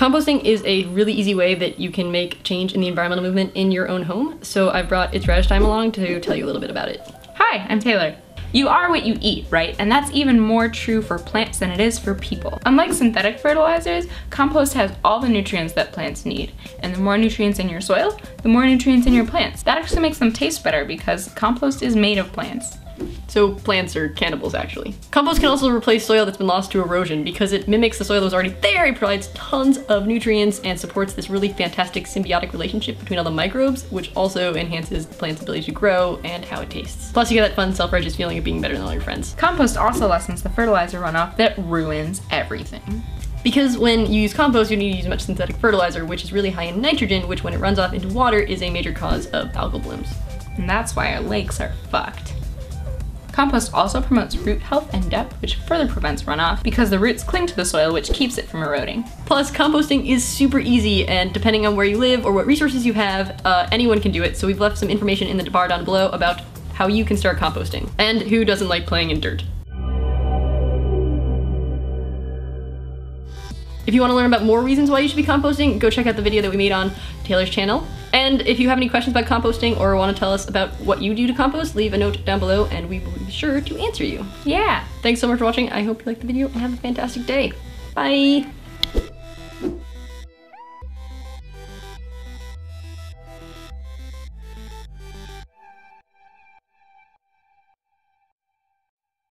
Composting is a really easy way that you can make change in the environmental movement in your own home, so I've brought It's Radish Time along to tell you a little bit about it. Hi, I'm Taylor. You are what you eat, right? And that's even more true for plants than it is for people. Unlike synthetic fertilizers, compost has all the nutrients that plants need. And the more nutrients in your soil, the more nutrients in your plants. That actually makes them taste better because compost is made of plants. So plants are cannibals, actually. Compost can also replace soil that's been lost to erosion because it mimics the soil that was already there. It provides tons of nutrients and supports this really fantastic symbiotic relationship between all the microbes, which also enhances the plant's ability to grow and how it tastes. Plus you get that fun self-righteous feeling of being better than all your friends. Compost also lessens the fertilizer runoff that ruins everything. Because when you use compost, you need to use much synthetic fertilizer, which is really high in nitrogen, which when it runs off into water is a major cause of algal blooms. And that's why our lakes are fucked. Compost also promotes root health and depth, which further prevents runoff because the roots cling to the soil, which keeps it from eroding. Plus, composting is super easy, and depending on where you live or what resources you have, anyone can do it. So we've left some information in the bar down below about how you can start composting. And who doesn't like playing in dirt? If you want to learn about more reasons why you should be composting, go check out the video that we made on Taylor's channel. And if you have any questions about composting or want to tell us about what you do to compost, leave a note down below and we will be sure to answer you. Yeah. Thanks so much for watching. I hope you liked the video and have a fantastic day. Bye.